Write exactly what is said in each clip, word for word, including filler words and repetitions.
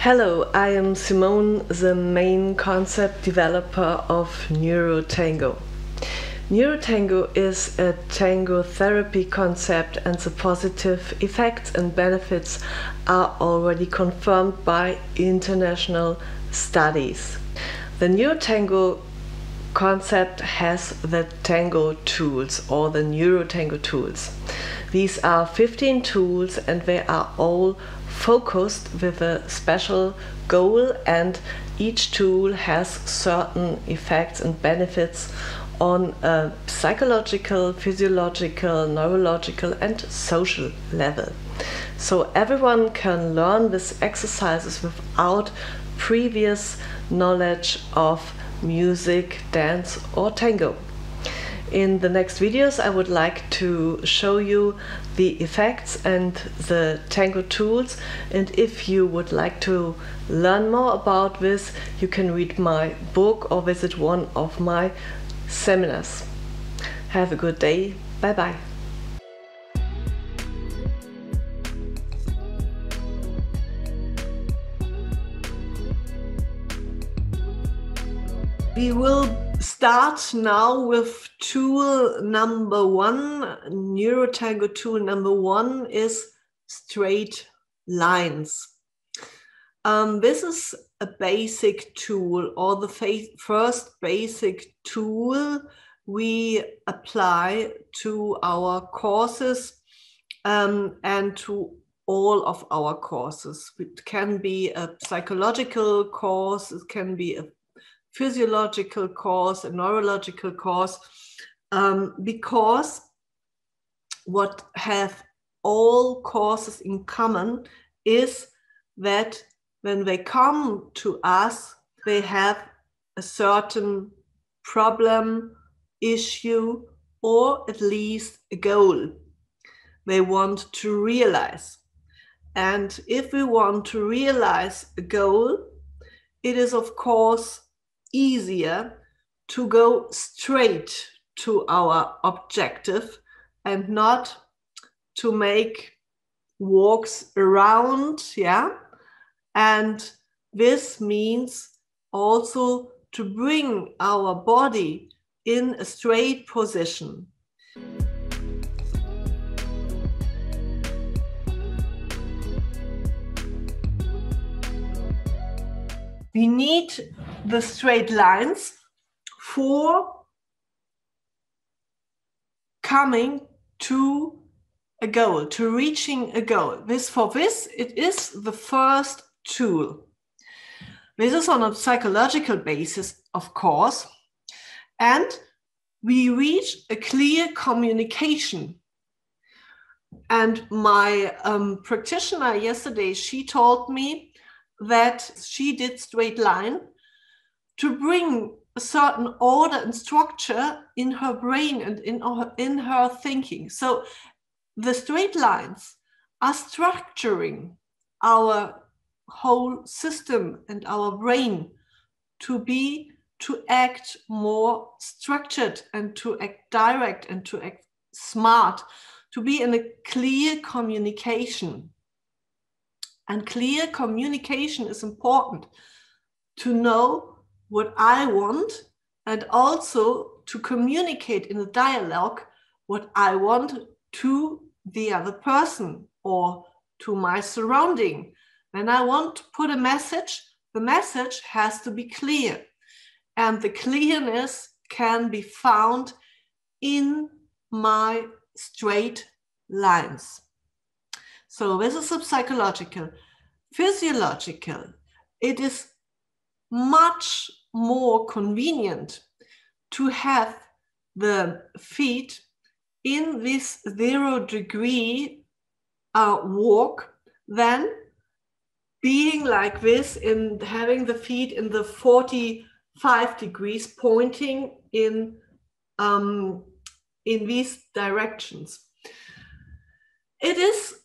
Hello, I am Simone, the main concept developer of NeuroTango. NeuroTango is a tango therapy concept, and the positive effects and benefits are already confirmed by international studies. The NeuroTango concept has the tango tools, or the NeuroTango tools. These are fifteen tools, and they are all focused with a special goal, and each tool has certain effects and benefits on a psychological, physiological, neurological and social level. So everyone can learn these exercises without previous knowledge of music, dance or tango. In the next videos I would like to show you the effects and the tango tools, and if you would like to learn more about this, you can read my book or visit one of my seminars. Have a good day. Bye bye. We will start now with tool number one. NeuroTango tool number one is straight lines. Um, this is a basic tool, or the first basic tool we apply to our courses um, and to all of our courses. It can be a psychological course, it can be a physiological course, a neurological course, um, because what have all courses in common is that when they come to us, they have a certain problem, issue, or at least a goal they want to realize. And if we want to realize a goal, it is of course easier to go straight to our objective and not to make walks around, yeah? And this means also to bring our body in a straight position. We need the straight lines for coming to a goal, to reaching a goal. This, for this, it is the first tool. This is on a psychological basis, of course, and we reach a clear communication. And my um, practitioner yesterday, she told me that she did straight line to bring a certain order and structure in her brain and in her, in her thinking. So the straight lines are structuring our whole system and our brain to be, to act more structured and to act direct and to act smart, to be in a clear communication. And clear communication is important to know what I want, and also to communicate in a dialogue what I want to the other person or to my surrounding. When I want to put a message, the message has to be clear, and the clearness can be found in my straight lines. So this is psychological. Physiological, it is much more convenient to have the feet in this zero degree uh, walk than being like this, in having the feet in the forty-five degrees pointing in, um, in these directions. It is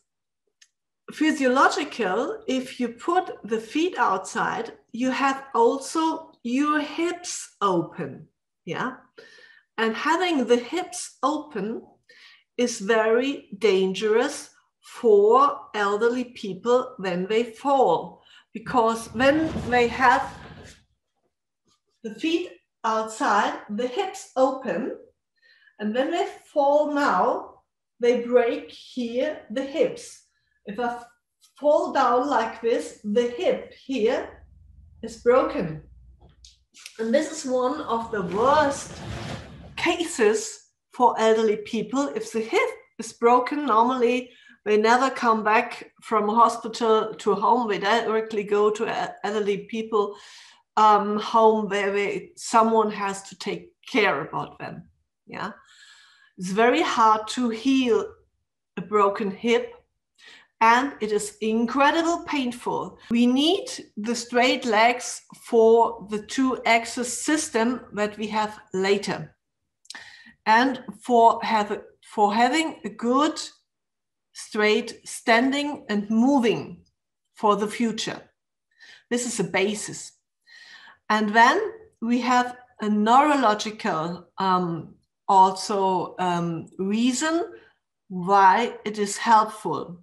physiological. If you put the feet outside, you have also your hips open, yeah? And having the hips open is very dangerous for elderly people when they fall, because when they have the feet outside, the hips open, and when they fall now, they break here the hips. If I fall down like this, the hip here is broken. And this is one of the worst cases for elderly people. If the hip is broken, normally they never come back from hospital to home. They directly go to elderly people um, home where they, someone has to take care about them. Yeah, it's very hard to heal a broken hip, and it is incredibly painful. We need the straight legs for the two-axis system that we have later, and for have for having a good straight standing and moving for the future. This is a basis. And then we have a neurological um, also um, reason why it is helpful.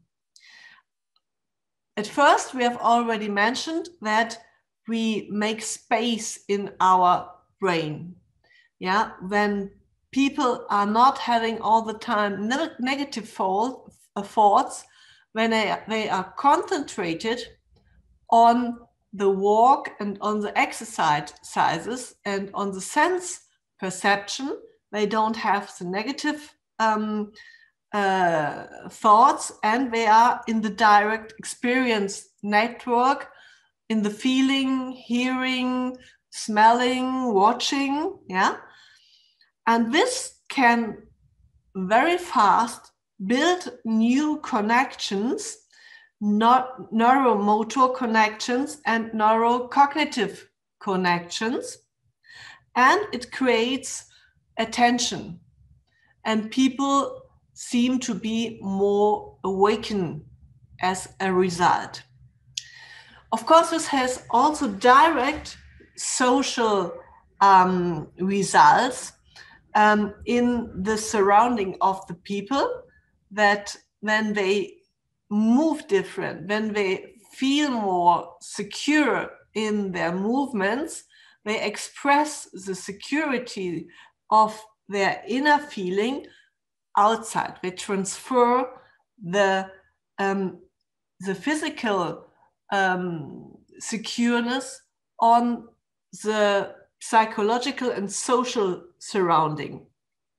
At first, we have already mentioned that we make space in our brain. Yeah, when people are not having all the time ne negative thoughts, when they, they are concentrated on the walk and on the exercises and on the sense perception, they don't have the negative um, uh, thoughts, and they are in the direct experience network, in the feeling, hearing, smelling, watching, yeah? And this can very fast build new connections, not neuromotor connections and neurocognitive connections, and it creates attention, and people seem to be more awakened as a result. Of course, this has also direct social um, results um, in the surrounding of the people, that when they move different, when they feel more secure in their movements, they express the security of their inner feeling outside. They transfer the, um, the physical um, secureness on the psychological and social surrounding.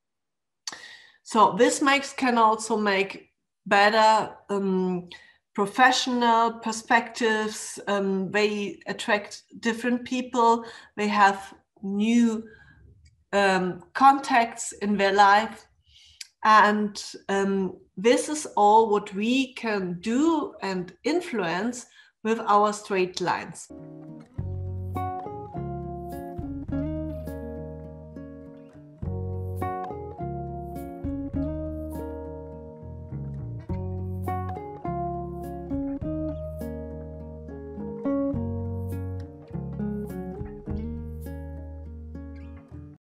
So this makes can also make better um, professional perspectives. Um, they attract different people. They have new um, contacts in their life. And um, this is all what we can do and influence with our straight lines.